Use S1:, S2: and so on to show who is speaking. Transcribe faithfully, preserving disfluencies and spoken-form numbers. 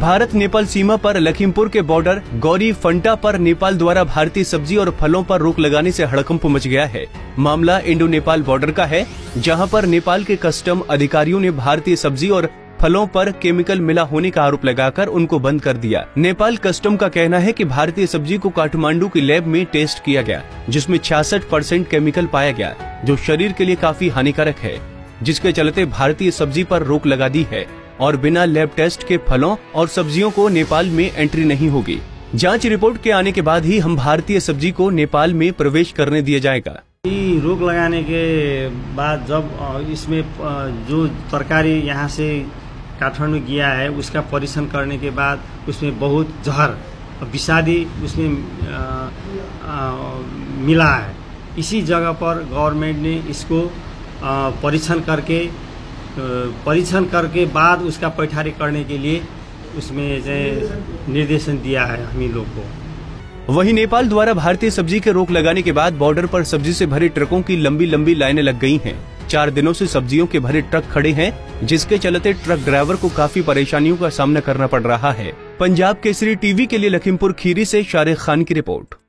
S1: भारत नेपाल सीमा पर लखीमपुर के border Gauri Fanta पर नेपाल द्वारा भारतीय सब्जी और फलों पर रोक लगाने से हड़कंप मच गया है। मामला इंडो नेपाल बॉर्डर का है, जहां पर नेपाल के कस्टम अधिकारियों ने भारतीय सब्जी और फलों पर केमिकल मिला होने का आरोप लगाकर उनको बंद कर दिया। नेपाल कस्टम का कहना है कि भारतीय सब्जी को काठमांडू की लैब में टेस्ट किया गया, जिसमें छियासठ परसेंट केमिकल पाया गया, जो शरीर के लिए काफी हानिकारक है, जिसके चलते भारतीय सब्जी पर रोक लगा दी है और बिना लैब टेस्ट के फलों और सब्जियों को नेपाल में एंट्री नहीं होगी। जांच रिपोर्ट के आने के बाद ही हम भारतीय सब्जी को नेपाल में प्रवेश करने दिया जाएगा।
S2: रोक लगाने के बाद जब इसमें जो तरकारी यहाँ से काठमांडू गया है, उसका परीक्षण करने के बाद उसमें बहुत जहर विषादी उसमें आ, आ, मिला है। इसी जगह पर गवर्नमेंट ने इसको परीक्षण करके परीक्षण करके बाद उसका पैठारी करने के लिए उसमें निर्देशन दिया है हम लोग को।
S1: वहीं नेपाल द्वारा भारतीय सब्जी के रोक लगाने के बाद बॉर्डर पर सब्जी से भरे ट्रकों की लंबी लंबी लाइनें लग गई हैं। चार दिनों से सब्जियों के भरे ट्रक खड़े हैं, जिसके चलते ट्रक ड्राइवर को काफी परेशानियों का सामना करना पड़ रहा है। पंजाब केसरी टीवी के लिए लखीमपुर खीरी से शारिक खान की रिपोर्ट।